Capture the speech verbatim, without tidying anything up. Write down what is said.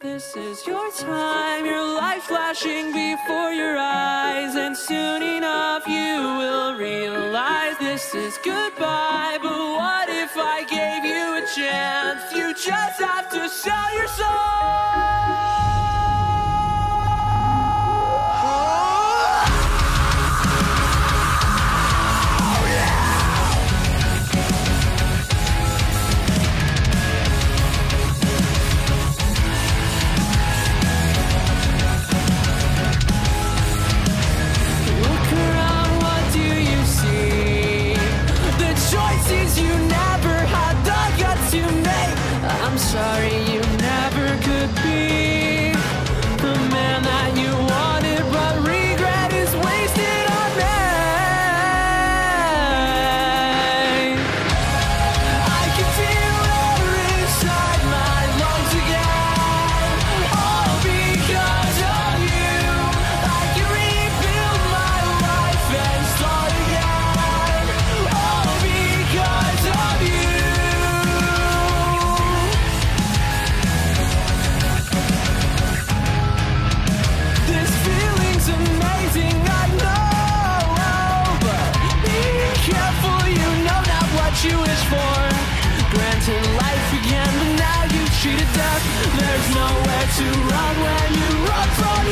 This is your time, your life flashing before your eyes, and soon enough you will realize this is goodbye. But what if I gave you a chance? You just have to sell your soul. I'm sorry you never could be the man that you wanted, but regret is wasted on me. I can feel air inside my lungs again, all because of you. I can rebuild my life and start again, all because of you. You wish for, granted life again, but now you cheated death. There's nowhere to run when you run from